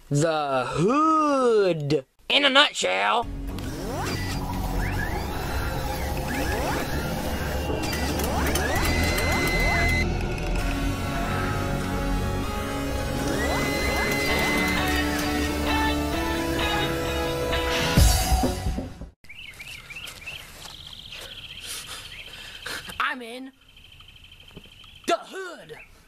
The Hood. In a nutshell. I'm in the Hood.